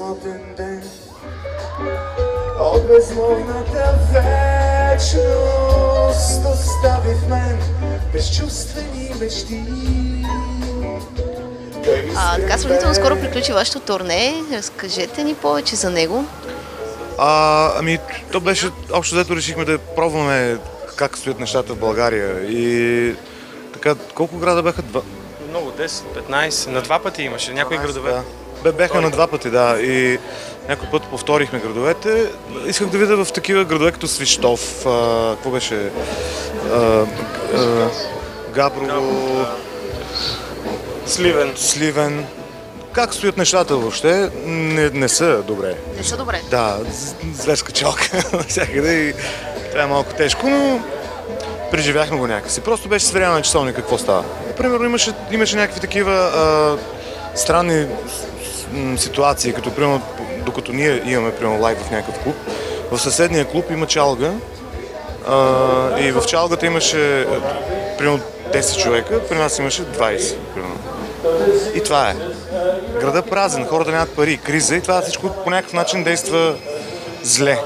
самотен ден от безмолвната вечност остави в мен безчувствени мечти. Така сравнително скоро приключи вашето турне. Разкажете ни повече за него. То беше, общо взето решихме да пробваме как стоят нещата в България и така, колко града бяха? Много, 10-15, на два пъти имаше, някои градове. Да. Бяха на два пъти, да, и някой път повторихме градовете. Исках да видя в такива градове като Свищов, какво беше? Габрово, Сливен. Как стоят нещата въобще? Не са добре. Не са добре? Да, зверска чалка навсякъде и това е малко тежко, но преживяхме го някакси. Просто беше сверено на часовника какво става. Примерно имаше някакви такива странни ситуации, като примерно, докато ние имаме примерно лайв в някакъв клуб, в съседния клуб има чалга и в чалгата имаше примерно 10 човека, при нас имаше 20. Примерно. И това е. Града празен, хората нямат пари, криза и това всичко по някакъв начин действа зле.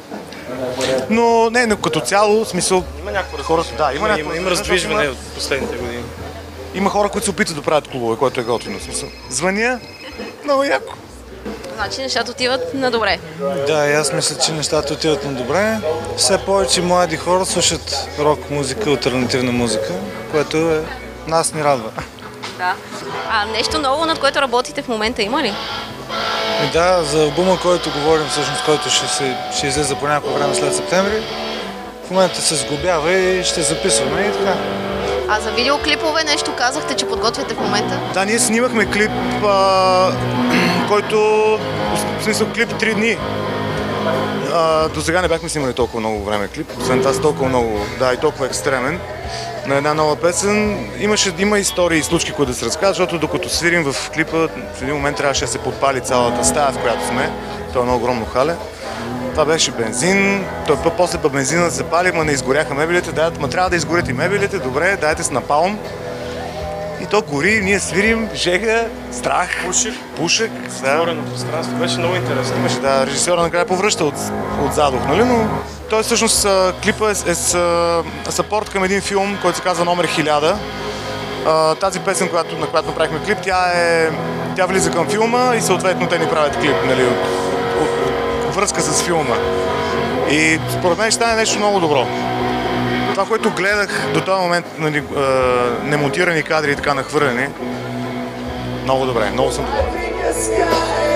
Но не, като цяло, в смисъл... Има някакво хората, има раздвижване от последните години. Има хора, които се опитват да правят клубове, което е готино. Смисъл. Звъня, много яко. Значи нещата отиват на добре. Да, и аз мисля, че нещата отиват на добре. Все повече млади хора слушат рок музика, алтернативна музика, което нас ни радва. Да. Нещо ново, над което работите в момента, има ли? И да, за албума, който говорим, всъщност, който ще излезе по някакво време след септември, в момента се сглобява и ще записваме и така. За видеоклипове нещо казахте, че подготвяте в момента? Да, ние снимахме клип, който, в смисъл, клип 3 дни. До сега не бяхме снимали толкова много време клип, освен това толкова много, да, и толкова екстремен. На една нова песен има истории и случки, които да се разказват, защото докато свирим в клипа, в един момент трябваше да се подпали цялата стая, в която сме. Това е едно огромно хале. Това беше бензин, после по бензина се пали, не изгоряха мебелите, трябва да изгорят и мебелите, добре, дайте с напалм. И то гори, ние свирим, жега, страх, пушек. Затворено пространство, беше много интересно. Имаше, да, режисьора накрая повръща от задух, нали, но той всъщност клипа е съпорт към един филм, който се казва Номер 1000. Тази песен, на която направихме клип, тя влиза към филма и съответно те ни правят клип, нали, от връзка с филма. И според мен ще стане нещо много добро. Това, което гледах до този момент, нали, немонтирани кадри и така нахвърлени, много добре, много съм доволен.